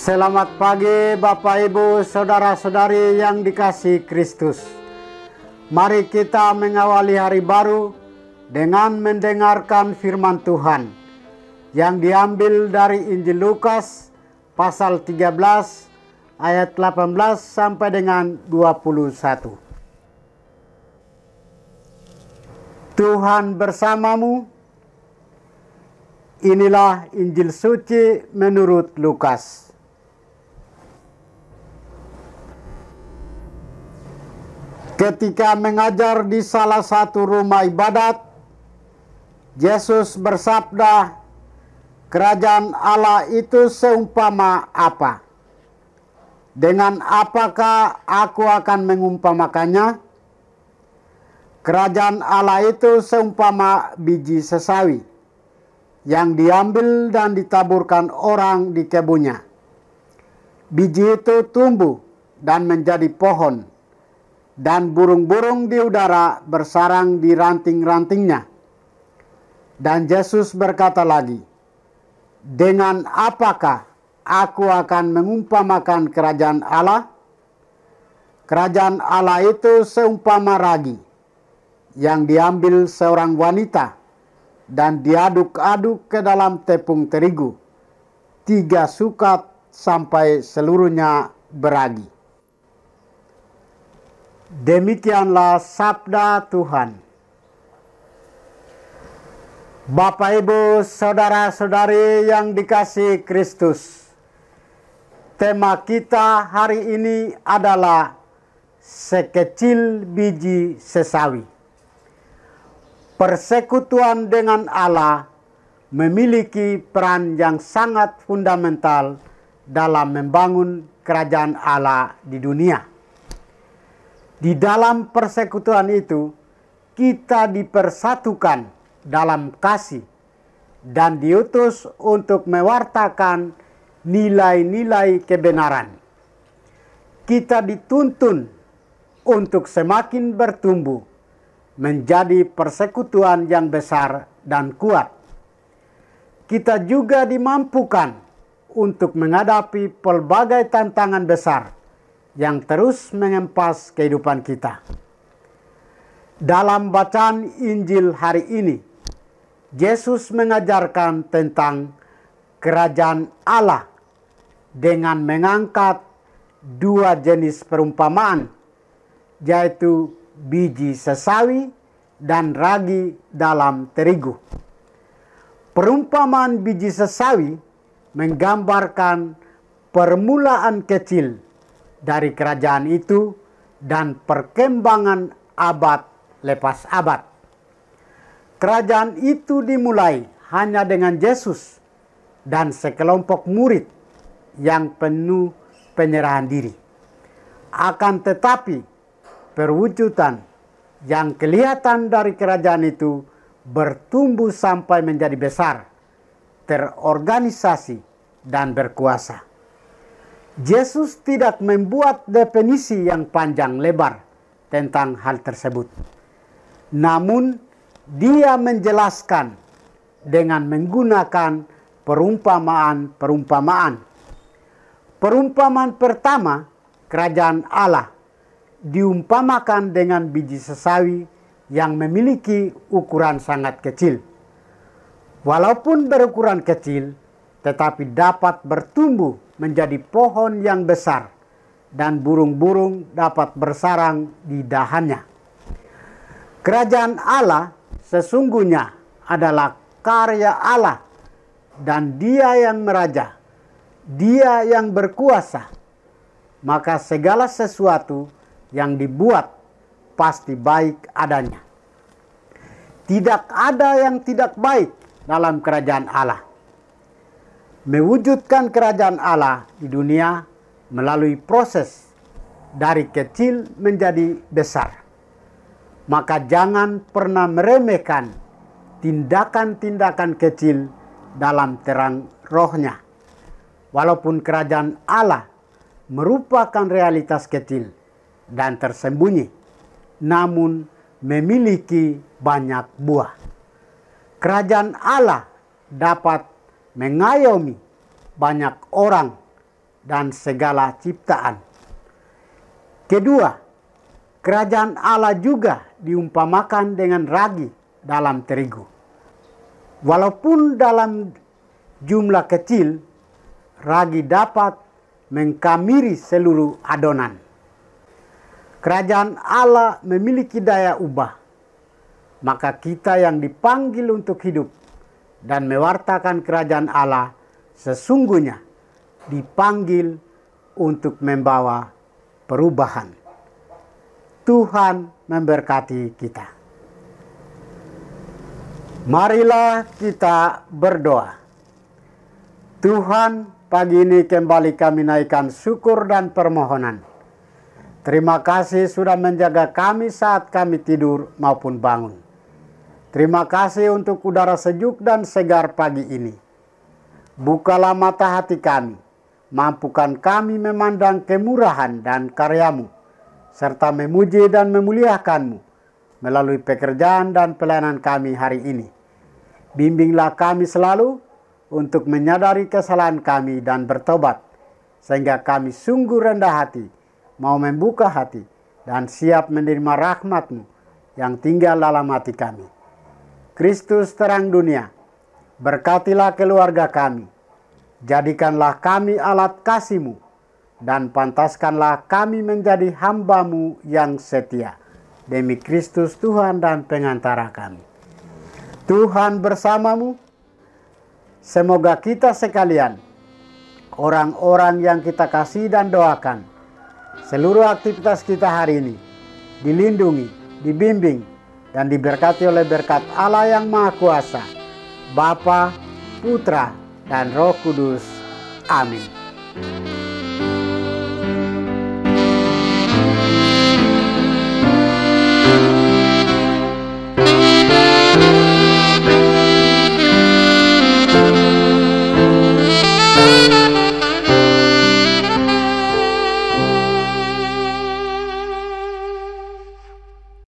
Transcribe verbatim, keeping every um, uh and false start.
Selamat pagi Bapak Ibu Saudara-saudari yang dikasihi Kristus. Mari kita mengawali hari baru dengan mendengarkan firman Tuhan yang diambil dari Injil Lukas pasal tiga belas ayat delapan belas sampai dengan dua puluh satu. Tuhan bersamamu. Inilah Injil suci menurut Lukas. Ketika mengajar di salah satu rumah ibadat, Yesus bersabda, "Kerajaan Allah itu seumpama apa? Dengan apakah aku akan mengumpamakannya? Kerajaan Allah itu seumpama biji sesawi yang diambil dan ditaburkan orang di kebunnya. Biji itu tumbuh dan menjadi pohon, dan burung-burung di udara bersarang di ranting-rantingnya." Dan Yesus berkata lagi, "Dengan apakah aku akan mengumpamakan kerajaan Allah? Kerajaan Allah itu seumpama ragi yang diambil seorang wanita dan diaduk-aduk ke dalam tepung terigu, tiga sukat sampai seluruhnya beragi." Demikianlah sabda Tuhan. Bapak Ibu Saudara-saudari yang dikasihi Kristus, tema kita hari ini adalah sekecil biji sesawi. Persekutuan dengan Allah memiliki peran yang sangat fundamental dalam membangun kerajaan Allah di dunia. Di dalam persekutuan itu, kita dipersatukan dalam kasih dan diutus untuk mewartakan nilai-nilai kebenaran. Kita dituntun untuk semakin bertumbuh menjadi persekutuan yang besar dan kuat. Kita juga dimampukan untuk menghadapi pelbagai tantangan besar yang terus mengempas kehidupan kita. Dalam bacaan Injil hari ini, Yesus mengajarkan tentang kerajaan Allah dengan mengangkat dua jenis perumpamaan, yaitu biji sesawi dan ragi dalam terigu. Perumpamaan biji sesawi menggambarkan permulaan kecil dari kerajaan itu dan perkembangan abad lepas abad. Kerajaan itu dimulai hanya dengan Yesus dan sekelompok murid yang penuh penyerahan diri. Akan tetapi, perwujudan yang kelihatan dari kerajaan itu bertumbuh sampai menjadi besar, terorganisasi, dan berkuasa. Yesus tidak membuat definisi yang panjang lebar tentang hal tersebut. Namun, Dia menjelaskan dengan menggunakan perumpamaan-perumpamaan. Perumpamaan pertama, kerajaan Allah, diumpamakan dengan biji sesawi yang memiliki ukuran sangat kecil. Walaupun berukuran kecil, tetapi dapat bertumbuh menjadi pohon yang besar dan burung-burung dapat bersarang di dahannya. Kerajaan Allah sesungguhnya adalah karya Allah dan Dia yang meraja, Dia yang berkuasa. Maka segala sesuatu yang dibuat pasti baik adanya. Tidak ada yang tidak baik dalam kerajaan Allah. Mewujudkan kerajaan Allah di dunia melalui proses dari kecil menjadi besar. Maka jangan pernah meremehkan tindakan-tindakan kecil dalam terang rohnya. Walaupun kerajaan Allah merupakan realitas kecil dan tersembunyi, namun memiliki banyak buah. Kerajaan Allah dapat mengayomi banyak orang dan segala ciptaan. Kedua, kerajaan Allah juga diumpamakan dengan ragi dalam terigu. Walaupun dalam jumlah kecil, ragi dapat mengkamiri seluruh adonan. Kerajaan Allah memiliki daya ubah, maka kita yang dipanggil untuk hidup dan mewartakan kerajaan Allah sesungguhnya dipanggil untuk membawa perubahan. Tuhan memberkati kita. Marilah kita berdoa. Tuhan, pagi ini kembali kami naikkan syukur dan permohonan. Terima kasih sudah menjaga kami saat kami tidur maupun bangun. Terima kasih untuk udara sejuk dan segar pagi ini. Bukalah mata hati kami, mampukan kami memandang kemurahan dan karyamu, serta memuji dan memuliakanmu melalui pekerjaan dan pelayanan kami hari ini. Bimbinglah kami selalu untuk menyadari kesalahan kami dan bertobat, sehingga kami sungguh rendah hati, mau membuka hati, dan siap menerima rahmat-Mu yang tinggal dalam hati kami. Kristus terang dunia, berkatilah keluarga kami, jadikanlah kami alat kasih-Mu, dan pantaskanlah kami menjadi hamba-Mu yang setia. Demi Kristus Tuhan dan pengantara kami. Tuhan bersamamu. Semoga kita sekalian, orang-orang yang kita kasih dan doakan, seluruh aktivitas kita hari ini dilindungi, dibimbing, dan diberkati oleh berkat Allah yang Maha Kuasa, Bapa, Putra, dan Roh Kudus. Amin.